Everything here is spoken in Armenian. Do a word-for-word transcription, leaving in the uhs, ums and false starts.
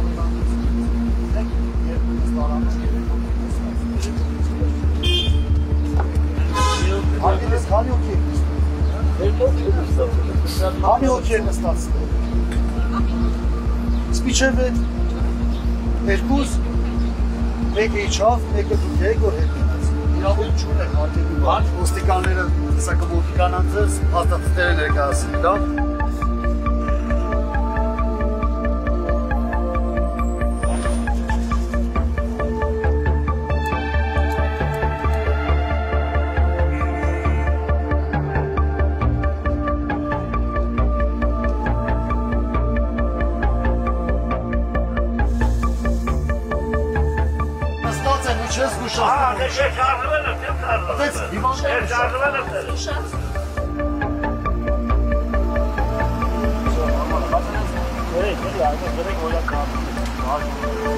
Hanginiz hani okey? Hani okey nստացել։ Սպիչերը երկուս մեկը իջավ, մեկը դուք եք որ հետ գնաց։ Իրավունք չունեք հարկերի բան, ոստիկանները սակավոտիկան անձս հաստատները ներկայացին, դա։ Aa, ne şey çağırdılar, kim çağırdılar? Şey çağırdılar. Evet, evet, yani direkt öyle kaldı.